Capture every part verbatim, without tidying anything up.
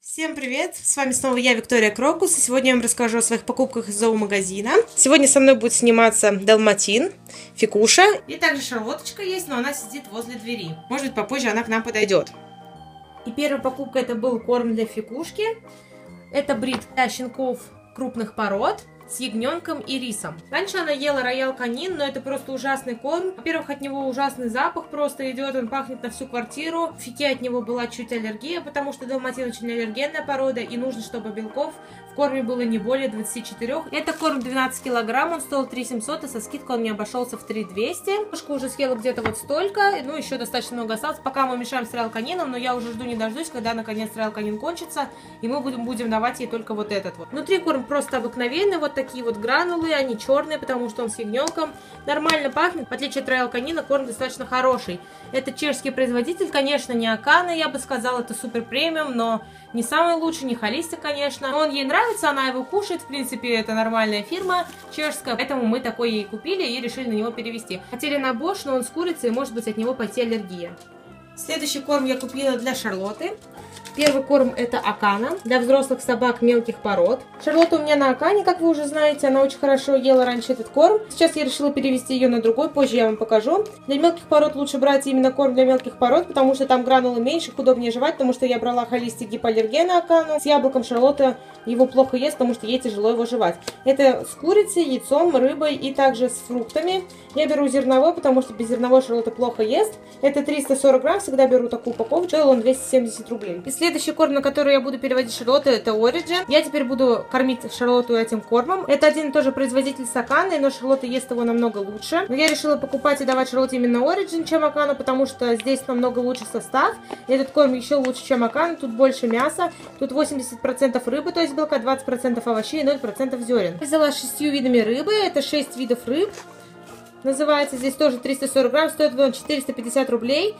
Всем привет! С вами снова я, Виктория Крокус, и сегодня я вам расскажу о своих покупках из зоомагазина. Сегодня со мной будет сниматься Далматин, Фикуша, и также шарлоточка есть, но она сидит возле двери. Может быть, попозже она к нам подойдет. И первая покупка — это был корм для Фикушки. Это брит для щенков крупных пород с ягненком и рисом. Раньше она ела роял канин, но это просто ужасный корм. Во-первых, от него ужасный запах просто идет, он пахнет на всю квартиру. В Фике от него была чуть аллергия, потому что далматин очень аллергенная порода, и нужно, чтобы белков в корме было не более двадцати четырёх. Это корм двенадцать килограмм, он стоил три тысячи семьсот, и со скидкой он мне обошелся в три тысячи двести. Кошка уже съела где-то вот столько, ну еще достаточно много осталось. Пока мы мешаем с роял канином, но я уже жду не дождусь, когда наконец роял канин кончится, и мы будем, будем давать ей только вот этот вот. Внутри корм просто обыкновенный, вот такие вот гранулы, они черные, потому что он с ягненком. Нормально пахнет, в отличие от роял канина, корм достаточно хороший. Это чешский производитель, конечно, не Акана, я бы сказала, это супер премиум, но не самый лучший, не холистик, конечно. Он ей нравится, она его кушает, в принципе, это нормальная фирма чешская, поэтому мы такой ей купили и решили на него перевести. Хотели на Бош, но он с курицей, и может быть от него пойти аллергия. Следующий корм я купила для Шарлотты. Первый корм — это Акана для взрослых собак мелких пород. Шарлотта у меня на Акане, как вы уже знаете, она очень хорошо ела раньше этот корм. Сейчас я решила перевести ее на другой, позже я вам покажу. Для мелких пород лучше брать именно корм для мелких пород, потому что там гранулы меньше, удобнее жевать, потому что я брала холистик гипоаллергена Акану. С яблоком Шарлотта его плохо ест, потому что ей тяжело его жевать. Это с курицей, яйцом, рыбой и также с фруктами. Я беру зерновой, потому что без зерновой Шарлотта плохо ест. Это триста сорок грамм, всегда беру такую упаковку, стоил он двести семьдесят рублей. И следующий корм, на который я буду переводить Шарлотту, это Origin. Я теперь буду кормить Шарлотту этим кормом. Это один и тот же производитель с Аканой, но Шарлотта ест его намного лучше. Но я решила покупать и давать Шарлотте именно Origin, чем Акана, потому что здесь намного лучше состав. Этот корм еще лучше, чем Акана. Тут больше мяса, тут восемьдесят процентов рыбы, то есть белка, двадцать процентов овощей и ноль процентов зерен. Я взяла шестью видами рыбы, это шесть видов рыб. Называется здесь тоже триста сорок грамм, стоит он четыреста пятьдесят рублей.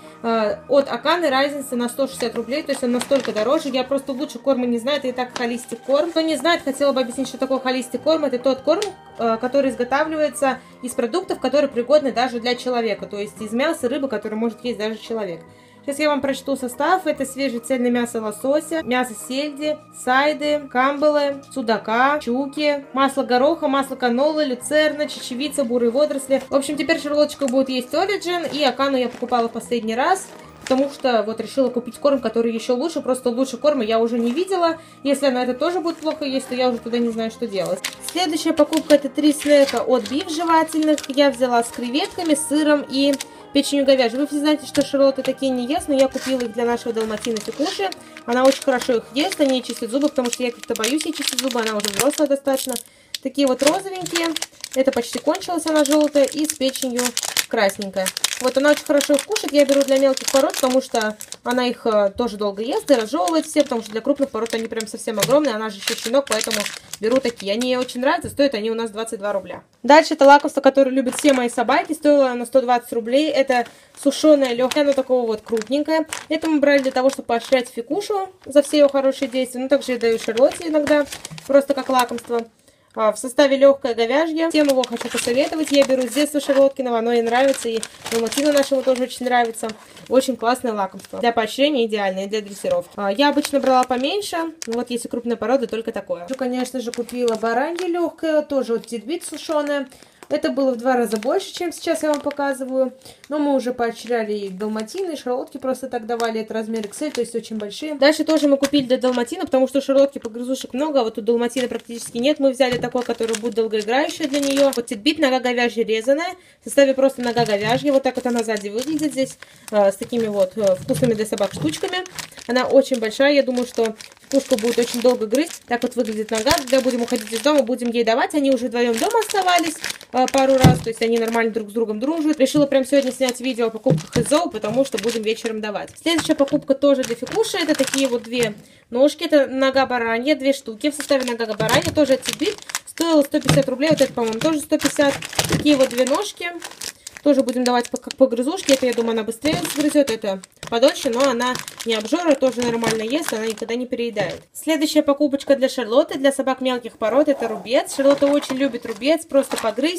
От Аканы разница на сто шестьдесят рублей, то есть он настолько дороже. Я просто лучше корма не знаю, это и так холистик корм. Кто не знает, хотела бы объяснить, что такое холистик корм. Это тот корм, который изготавливается из продуктов, которые пригодны даже для человека, то есть из мяса, рыбы, который может есть даже человек. Сейчас я вам прочту состав. Это свежее цельное мясо лосося, мясо сельди, сайды, камбалы, судака, щуки, масло гороха, масло канолы, люцерна, чечевица, бурые водоросли. В общем, теперь Шарлоточка будет есть Origin, и Акану я покупала в последний раз, потому что вот решила купить корм, который еще лучше, просто лучше корма я уже не видела. Если она это тоже будет плохо есть, то я уже туда не знаю, что делать. Следующая покупка — это три снека от Биф жевательных. Я взяла с креветками, сыром и печенью говяжьей. Вы все знаете, что Шарлотта такие не ест, но я купила их для нашего далматина Фикуши. Она очень хорошо их ест, они чистят зубы, потому что я как-то боюсь ей чистить зубы, она уже взрослая достаточно. Такие вот розовенькие, это почти кончилась, она желтая, и с печенью красненькая. Вот она очень хорошо их кушает, я беру для мелких пород, потому что она их э, тоже долго ест и разжевывает все, потому что для крупных пород они прям совсем огромные, она же еще щенок, поэтому беру такие. Они ей очень нравятся, стоят они у нас двадцать два рубля. Дальше это лакомство, которое любят все мои собаки, стоило оно сто двадцать рублей, это сушеное легкое, оно такого вот крупненькое. Это мы брали для того, чтобы поощрять Фикушу за все ее хорошие действия, ну также я даю Шарлотте иногда, просто как лакомство. В составе легкое говяжье. Всем его хочу посоветовать. Я беру с детства Шарлоткиного, оно ей нравится. И далматину нашему тоже очень нравится. Очень классное лакомство. Для поощрения идеальное, для дрессировки. Я обычно брала поменьше. Вот если крупная порода, только такое. Конечно же, купила баранье легкое. Тоже вот титбит сушеное. Это было в два раза больше, чем сейчас я вам показываю. Но мы уже поощряли и далматины, и шарлотки просто так давали. Это размер икс эль, то есть очень большие. Дальше тоже мы купили для далматина, потому что шарлотки погрызушек много, а вот у далматина практически нет. Мы взяли такой, который будет долгоиграющий для нее. Вот титбит, нога говяжья резаная. В составе просто нога говяжья. Вот так вот она сзади выглядит здесь. Э, с такими вот э, вкусными для собак штучками. Она очень большая. Я думаю, что Пушка будет очень долго грызть. Так вот выглядит нога. Когда будем уходить из дома, будем ей давать. Они уже вдвоем дома оставались э, пару раз. То есть они нормально друг с другом дружат. Решила прям сегодня снять видео о покупках из зоо, потому что будем вечером давать. Следующая покупка тоже для Фикуши. Это такие вот две ножки. Это нога баранья. Две штуки в составе нога баранья. Тоже титбит. Стоило сто пятьдесят рублей. Вот это, по-моему, тоже сто пятьдесят. Такие вот две ножки. Тоже будем давать как по грызушке. Это, я думаю, она быстрее сгрызет. Это подольше, но она не обжора, тоже нормально ест, она никогда не переедает. Следующая покупочка для Шарлотты, для собак мелких пород, это рубец. Шарлотта очень любит рубец, просто погрызть.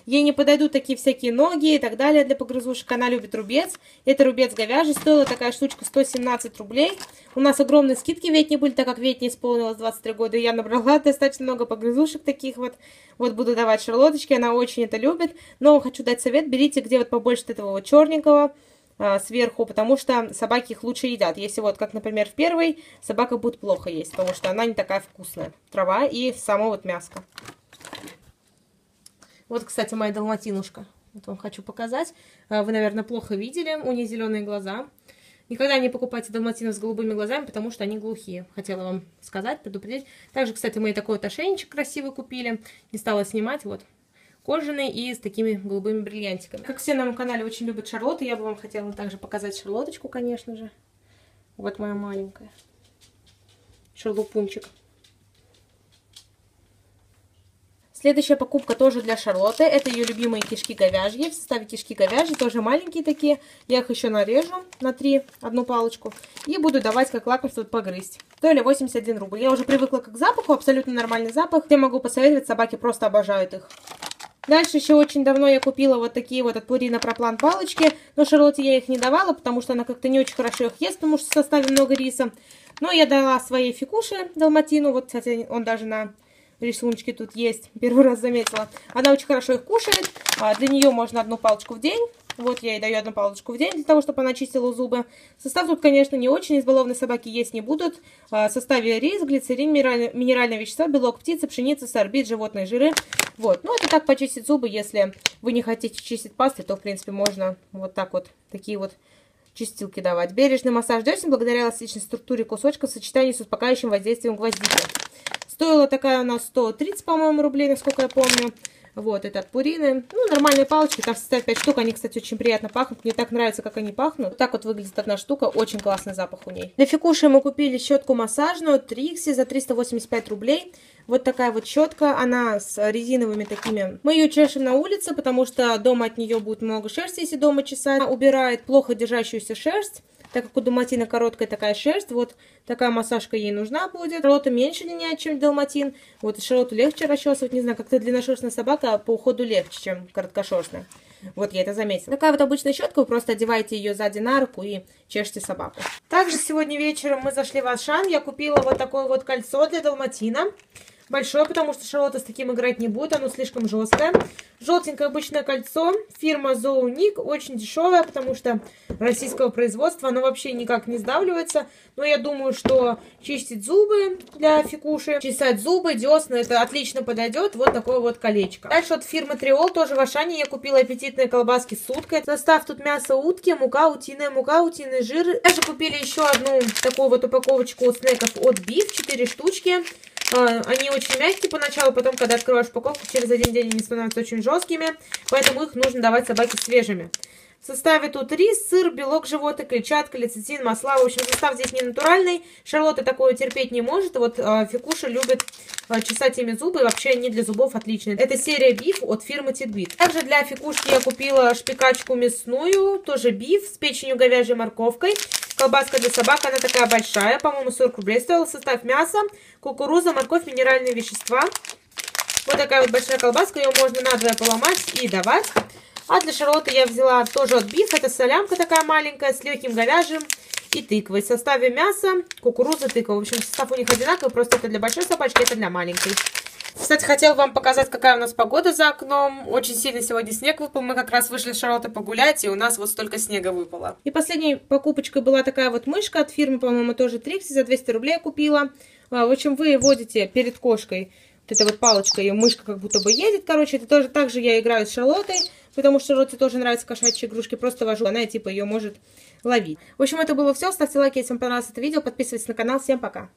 Ей не подойдут такие всякие ноги и так далее для погрызушек. Она любит рубец. Это рубец говяжий. Стоила такая штучка сто семнадцать рублей. У нас огромные скидки ветни были, так как ветни исполнилось двадцать три года. И я набрала достаточно много погрызушек таких вот. Вот буду давать Шарлоточке. Она очень это любит. Но хочу дать совет. Берите где вот побольше этого вот черненького сверху, потому что собаки их лучше едят. Если вот, как, например, в первой, собака будет плохо есть, потому что она не такая вкусная. Трава и само вот мяско. Вот, кстати, моя далматинушка. Вот вам хочу показать. Вы, наверное, плохо видели. У нее зеленые глаза. Никогда не покупайте далматинов с голубыми глазами, потому что они глухие. Хотела вам сказать, предупредить. Также, кстати, мы и такой вот ошейничек красивый купили. Не стала снимать, вот. Кожаный и с такими голубыми бриллиантиками. Как все на моем канале очень любят Шарлотты, я бы вам хотела также показать Шарлоточку, конечно же. Вот моя маленькая. Шарлупунчик. Следующая покупка тоже для Шарлотты. Это ее любимые кишки говяжьи. В составе кишки говяжьи тоже маленькие такие. Я их еще нарежу на три, одну палочку. И буду давать как лакомство погрызть. Стоили восемьдесят один рубль. Я уже привыкла к запаху, абсолютно нормальный запах. Я могу посоветовать, собаки просто обожают их. Дальше еще очень давно я купила вот такие вот от Purina Pro Plan палочки. Но Шарлотте я их не давала, потому что она как-то не очень хорошо их ест, потому что в составе много риса. Но я дала своей Фикуше далматину. Вот, кстати, он даже на рисуночке тут есть. Первый раз заметила. Она очень хорошо их кушает. Для нее можно одну палочку в день. Вот я ей даю одну палочку в день для того, чтобы она чистила зубы. Состав тут, конечно, не очень. Избалованные собаки есть не будут. В составе рис, глицерин, минеральные вещества, белок птицы, пшеница, сорбит, животные жиры. Вот. Ну, это так почистить зубы. Если вы не хотите чистить пастой, то, в принципе, можно вот так вот, такие вот чистилки давать. Бережный массаж десен благодаря эластичной структуре кусочка в сочетании с успокаивающим воздействием гвоздики. Стоила такая у нас сто тридцать, по-моему, рублей, насколько я помню. Вот, это от Purina. Ну, нормальные палочки, там состоят пять штук. Они, кстати, очень приятно пахнут. Мне так нравится, как они пахнут. Вот так вот выглядит одна штука. Очень классный запах у ней. Для Фикуши мы купили щетку массажную Trixie за триста восемьдесят пять рублей. Вот такая вот щетка. Она с резиновыми такими. Мы ее чешем на улице, потому что дома от нее будет много шерсти, если дома чесать. Она убирает плохо держащуюся шерсть. Так как у далматина короткая такая шерсть, вот такая массажка ей нужна будет. Шарлотта меньше длиннее, чем далматин. Вот и Шарлотту легче расчесывать. Не знаю, как-то длинношерстная собака по уходу легче, чем короткошерстная. Вот я это заметила. Такая вот обычная щетка, вы просто одеваете ее сзади на руку и чешете собаку. Также сегодня вечером мы зашли в Ашан. Я купила вот такое вот кольцо для далматина. Большое, потому что Шарлотта с таким играть не будет, оно слишком жесткое. Желтенькое обычное кольцо, фирма Zoonik, очень дешевое, потому что российского производства, оно вообще никак не сдавливается. Но я думаю, что чистить зубы для Фикуши, чесать зубы, десны, это отлично подойдет. Вот такое вот колечко. Дальше от фирмы Триол, тоже в Ашане, я купила аппетитные колбаски с уткой. Состав тут мясо утки, мука, утиная мука, утиный жир. Также купили еще одну такую вот упаковочку снеков от Биф, четыре штучки. Они очень мягкие поначалу, потом, когда открываешь упаковку, через один день они становятся очень жесткими, поэтому их нужно давать собаке свежими. В составе тут рис, сыр, белок животных, клетчатка, лецитин, масла. В общем, состав здесь не натуральный. Шарлотта такое терпеть не может. Вот э, Фикуша любит э, чесать ими зубы. И вообще они для зубов отличные. Это серия Биф от фирмы Tidbit. Также для Фикушки я купила шпикачку мясную. Тоже Биф с печенью, говяжьей, морковкой. Колбаска для собак. Она такая большая. По-моему, сорок рублей стоила. Состав мяса, кукуруза, морковь, минеральные вещества. Вот такая вот большая колбаска. Ее можно надвое поломать и давать. А для Шарлотты я взяла тоже от Биф. Это солянка такая маленькая с легким говяжьим и тыквой. В составе мяса, кукуруза, тыква. В общем, состав у них одинаковый. Просто это для большой собачки, это для маленькой. Кстати, хотела вам показать, какая у нас погода за окном. Очень сильно сегодня снег выпал. Мы как раз вышли с Шарлоттой погулять, и у нас вот столько снега выпало. И последней покупочкой была такая вот мышка от фирмы, по-моему, тоже Trixie. За двести рублей я купила. В общем, вы водите перед кошкой вот эта вот палочка, и мышка как будто бы едет. Короче, это тоже так же я играю с Шарлоттой, потому что Шарлотте тоже нравятся кошачьи игрушки. Просто вожу, она типа ее может ловить. В общем, это было все. Ставьте лайки, если вам понравилось это видео. Подписывайтесь на канал. Всем пока!